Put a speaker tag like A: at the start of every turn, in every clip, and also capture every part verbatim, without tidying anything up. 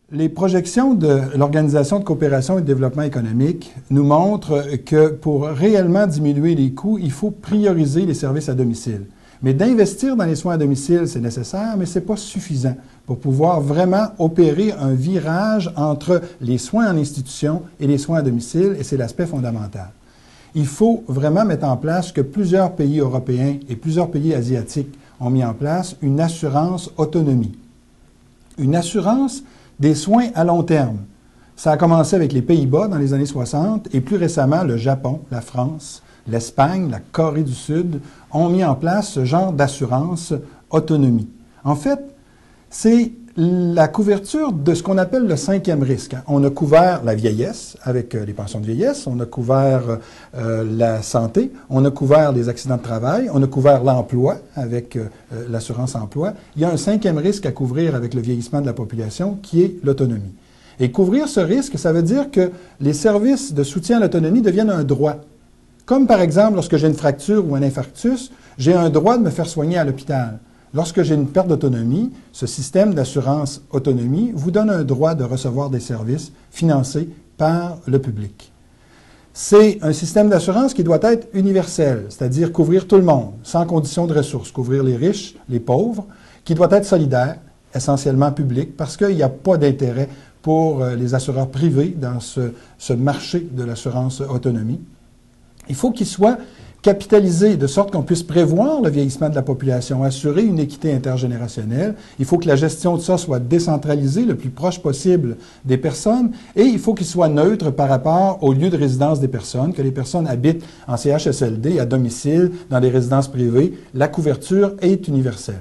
A: Les projections de l'Organisation de coopération et de développement économique nous montrent que pour réellement diminuer les coûts, il faut prioriser les services à domicile. Mais d'investir dans les soins à domicile, c'est nécessaire, mais ce n'est pas suffisant pour pouvoir vraiment opérer un virage entre les soins en institution et les soins à domicile, et c'est l'aspect fondamental. Il faut vraiment mettre en place ce que plusieurs pays européens et plusieurs pays asiatiques ont mis en place, une assurance autonomie. Une assurance des soins à long terme. Ça a commencé avec les Pays-Bas dans les années soixante et plus récemment, le Japon, la France, l'Espagne, la Corée du Sud ont mis en place ce genre d'assurance autonomie. En fait, c'est la couverture de ce qu'on appelle le cinquième risque. On a couvert la vieillesse avec les pensions de vieillesse, on a couvert euh, la santé, on a couvert les accidents de travail, on a couvert l'emploi avec euh, l'assurance emploi. Il y a un cinquième risque à couvrir avec le vieillissement de la population qui est l'autonomie. Et couvrir ce risque, ça veut dire que les services de soutien à l'autonomie deviennent un droit. Comme par exemple, lorsque j'ai une fracture ou un infarctus, j'ai un droit de me faire soigner à l'hôpital. Lorsque j'ai une perte d'autonomie, ce système d'assurance autonomie vous donne un droit de recevoir des services financés par le public. C'est un système d'assurance qui doit être universel, c'est-à-dire couvrir tout le monde, sans condition de ressources, couvrir les riches, les pauvres, qui doit être solidaire, essentiellement public, parce qu'il n'y a pas d'intérêt pour les assureurs privés dans ce, ce marché de l'assurance autonomie. Il faut qu'il soit capitaliser de sorte qu'on puisse prévoir le vieillissement de la population, assurer une équité intergénérationnelle. Il faut que la gestion de ça soit décentralisée, le plus proche possible des personnes, et il faut qu'il soit neutre par rapport au lieu de résidence des personnes, que les personnes habitent en C H S L D, à domicile, dans des résidences privées. La couverture est universelle.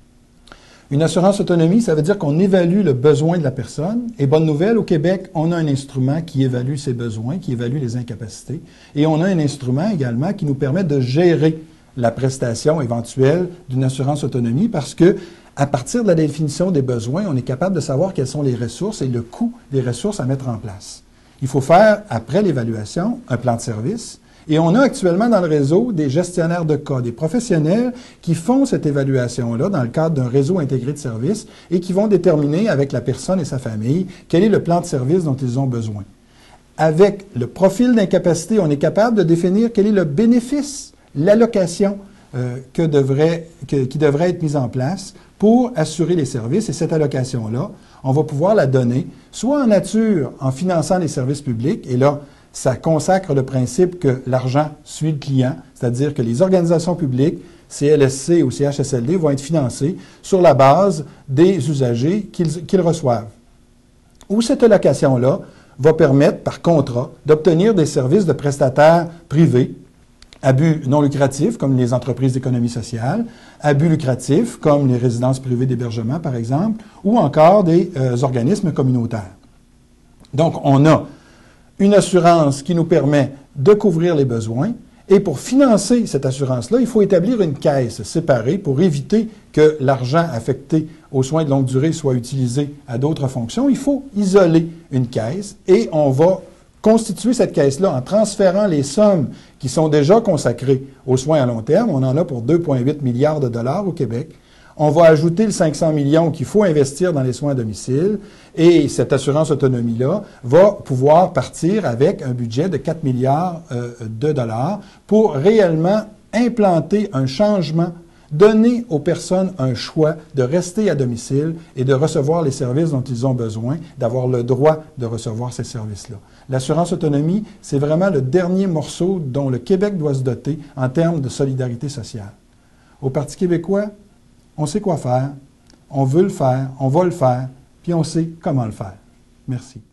A: Une assurance autonomie, ça veut dire qu'on évalue le besoin de la personne. Et bonne nouvelle, au Québec, on a un instrument qui évalue ses besoins, qui évalue les incapacités. Et on a un instrument également qui nous permet de gérer la prestation éventuelle d'une assurance autonomie parce que, à partir de la définition des besoins, on est capable de savoir quelles sont les ressources et le coût des ressources à mettre en place. Il faut faire, après l'évaluation, un plan de service. Et on a actuellement dans le réseau des gestionnaires de cas, des professionnels qui font cette évaluation-là dans le cadre d'un réseau intégré de services et qui vont déterminer avec la personne et sa famille quel est le plan de service dont ils ont besoin. Avec le profil d'incapacité, on est capable de définir quel est le bénéfice, l'allocation euh, que devrait, que, qui devrait être mise en place pour assurer les services. Et cette allocation-là, on va pouvoir la donner soit en nature, en finançant les services publics, et là, ça consacre le principe que l'argent suit le client, c'est-à-dire que les organisations publiques, C L S C ou C H S L D, vont être financées sur la base des usagers qu'ils qu'ils reçoivent. Ou cette allocation-là va permettre, par contrat, d'obtenir des services de prestataires privés, à but non lucratif, comme les entreprises d'économie sociale, à but lucratif, comme les résidences privées d'hébergement, par exemple, ou encore des euh, organismes communautaires. Donc, on a une assurance qui nous permet de couvrir les besoins. Et pour financer cette assurance-là, il faut établir une caisse séparée pour éviter que l'argent affecté aux soins de longue durée soit utilisé à d'autres fonctions. Il faut isoler une caisse et on va constituer cette caisse-là en transférant les sommes qui sont déjà consacrées aux soins à long terme. On en a pour deux virgule huit milliards de dollars au Québec. On va ajouter le cinq cents millions qu'il faut investir dans les soins à domicile et cette assurance autonomie-là va pouvoir partir avec un budget de quatre milliards euh, de dollars pour réellement implanter un changement, donner aux personnes un choix de rester à domicile et de recevoir les services dont ils ont besoin, d'avoir le droit de recevoir ces services-là. L'assurance autonomie, c'est vraiment le dernier morceau dont le Québec doit se doter en termes de solidarité sociale. Au Parti québécois, on sait quoi faire, on veut le faire, on va le faire, puis on sait comment le faire. Merci.